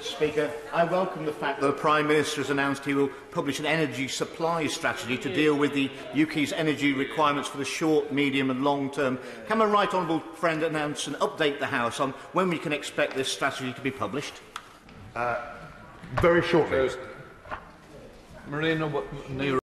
Speaker, I welcome the fact that the Prime Minister has announced he will publish an energy supply strategy to deal with the UK's energy requirements for the short, medium and long term. Can my right honourable friend announce and update the House on when we can expect this strategy to be published? Very shortly.